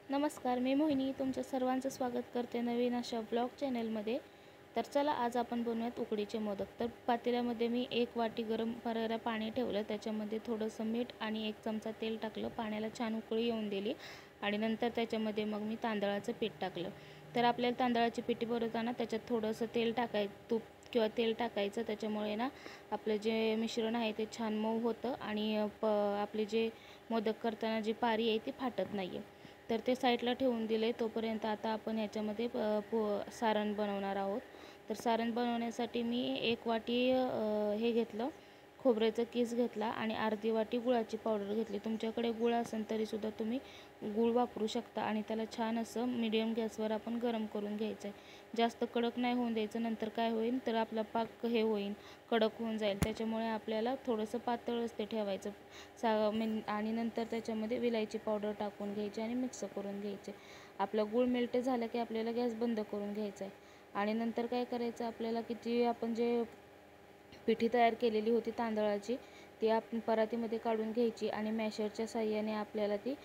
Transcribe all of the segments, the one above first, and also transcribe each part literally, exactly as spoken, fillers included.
नमस्कार, मी मोहिनी तुमच्या सर्वांचं स्वागत करते नवीन अशा ब्लॉग चॅनलमध्ये। तर चला आज आपण बनवूयात उकडीचे मोदक। तर पातेल्यामध्ये मी एक वाटी गरम करायला पाणी ठेवलं, त्याच्यामध्ये थोडंसं मीठ आणि एक चमचा तेल टाकलं, पाण्याला छान उकळी येऊन दिली आणि नंतर त्याच्यामध्ये मग मी तांदळाचं पीठ टाकलं। तर आपल्याला तांदळाची पिठी बनवताना त्याच्यात थोडंसं तेल टाकायचं, तूप किंवा तेल टाकायचं, त्याच्यामुळे ना आपलं जे मिश्रण आहे ते छान मऊ होतं आणि प आपले जे मोदक करताना जी पारी आहे ती फाटत नाही आहे। तर ते साईडला ठेवून दिले। तोपर्यंत आता आपण याच्यामध्ये पो सारण बनवणार आहोत। तर सारण बनवण्यासाठी मी एक वाटी हे घेतलं, खोबऱ्याचा किस घेतला आणि अर्धी वाटी गुळाची पावडर घेतली। तुमच्याकडे गुळ असेल तरीसुद्धा तुम्ही गुळ वापरू शकता आणि त्याला छान असं मीडियम गॅसवर आपण गरम करून घ्यायचं आहे। जास्त कडक नाही होऊन द्यायचं, नंतर काय होईल तर आपला पाक हे होईल, कडक होऊन जाईल। त्याच्यामुळे आपल्याला थोडंसं पातळच ते ठेवायचं सा आणि नंतर त्याच्यामध्ये विलायची पावडर टाकून घ्यायची आणि मिक्स करून घ्यायचे। आपला गूळ मेल्ट झाला की आपल्याला गॅस बंद करून घ्यायचा आहे आणि नंतर काय करायचं आपल्याला की जी आपण जे पिठी तयार केलेली होती तांदळाची ती आपण परातीमध्ये काढून घ्यायची आणि मॅशरच्या साहाय्याने आपल्याला ती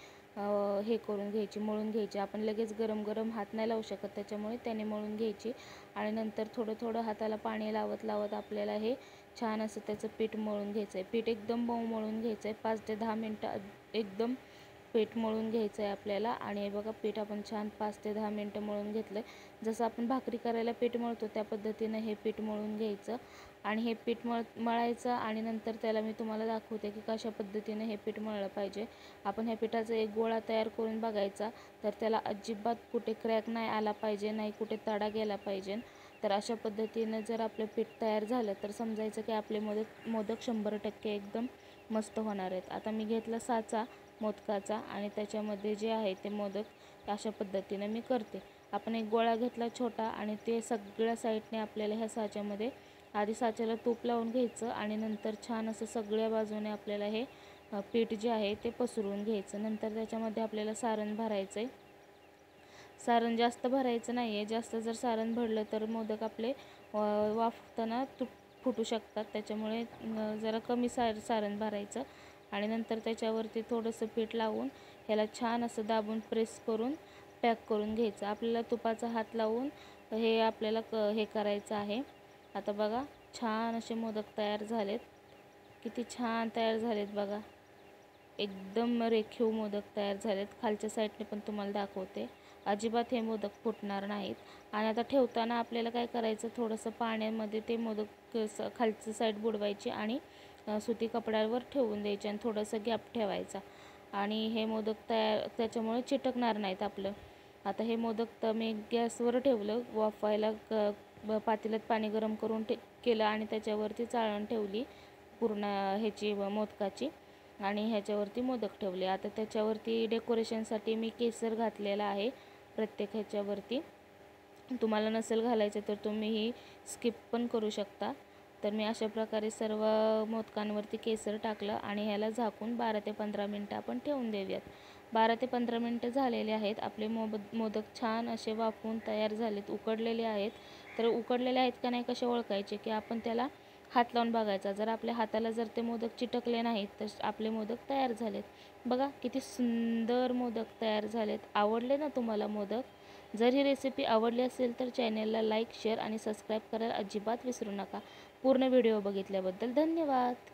हे करून घ्यायची, मळून घ्यायची। आपण लगेच गरम गरम हात नाही लावू शकत, त्याच्यामुळे त्याने मळून घ्यायची आणि नंतर थोडं थोडं हाताला पाणी लावत लावत आपल्याला हे छान असं त्याचं पीठ मळून घ्यायचं आहे। पीठ एकदम मऊ मळून घ्यायचं आहे, पाच ते दहा मिनटं एकदम पीठ मळून घ्यायचं आहे आपल्याला। आणि हे बघा पीठ आपण छान पाच ते दहा मिनटं मळून घेतलं आहे। जसं आपण भाकरी करायला पीठ मळतो त्या पद्धतीनं हे पीठ मळून घ्यायचं आणि हे पीठ मळ मळायचं आणि नंतर त्याला मी तुम्हाला दाखवते की कशा पद्धतीने हे पीठ मळलं पाहिजे। आपण ह्या पिठाचा एक गोळा तयार करून बघायचा, तर त्याला अजिबात कुठे क्रॅक नाही आला पाहिजे, नाही कुठे तडा गेला पाहिजे। तर अशा पद्धतीनं जर आपलं पीठ तयार झालं तर समजायचं की आपले मोदक मोदक शंभर टक्के एकदम मस्त होणार आहेत। आता मी घेतला साचा मोदकाचा आणि त्याच्यामध्ये जे आहे ते मोदक अशा पद्धतीनं मी करते। आपण एक गोळा घेतला छोटा आणि ते सगळ्या साईडने आपल्याला ह्या साच्यामध्ये आधी साच्याला तूप लावून घ्यायचं आणि नंतर छान असं सगळ्या बाजूने आपल्याला हे पीठ जे आहे ते पसरवून घ्यायचं। नंतर त्याच्यामध्ये आपल्याला सारण भरायचं आहे। सारण जास्त भरायचं नाही आहे, जास्त जर सारण भरलं तर मोदक आपले वाफताना तुट फुटू शकतात, त्याच्यामुळे जरा कमी सार सारण भरायचं आणि नंतर त्याच्यावरती थोडंसं पीठ लावून ह्याला छान असं दाबून प्रेस करून पॅक करून घ्यायचं। आपल्याला तुपाचा हात लावून हे आपल्याला क हे करायचं आहे। आता बघा छान असे मोदक तयार झालेत, किती छान तयार झालेत बघा, एकदम रेखीव मोदक तयार झालेत। खालच्या साईडने पण तुम्हाला दाखवते, अजिबात हे मोदक फुटणार नाहीत। आणि आता ठेवताना आपल्याला काय करायचं, थोडंसं पाण्यामध्ये ते मोदक खालची साईड बुडवायची आणि सुती कपड्यावर ठेवून द्यायचे आणि थोडंसं गॅप ठेवायचा आणि हे मोदक तयार त्याच्यामुळे चिटकणार नाहीत आपलं। आता हे मोदक तर मी गॅसवर ठेवलं वाफायला, क पातेल्यात पाणी गरम करून ठे केलं आणि त्याच्यावरती चाळण ठेवली पूर्ण ह्याची मोदकाची आणि ह्याच्यावरती मोदक ठेवले। आता त्याच्यावरती डेकोरेशनसाठी मी केसर घातलेला आहे प्रत्येक ह्याच्यावरती। तुम्हाला नसेल घालायचं तर तुम्ही ही स्किप पण करू शकता। तर मी अशा प्रकारे सर्व मोदकांवरती केसर टाकलं आणि ह्याला झाकून बारा ते पंधरा मिनटं आपण ठेवून देऊयात। बारा ते पंधरा मिनटं झालेले आहेत, आपले मोब मोदक छान असे वाफवून तयार झालेत, उकडलेले आहेत। तर उकडलेले आहेत का नाही कसे ओळखायचे की आपण त्याला हात लावून बघायचा, जर आपल्या हाताला जर ते मोदक चिटकले नाहीत तर आपले मोदक तयार झालेत। बघा किती सुंदर मोदक तयार झालेत। आवडले ना तुम्हाला मोदक? जर ही रेसिपी आवडली असेल तर चॅनलला लाईक, शेअर आणि सबस्क्राईब करायला अजिबात विसरू नका। पूर्ण व्हिडिओ बघितल्याबद्दल धन्यवाद।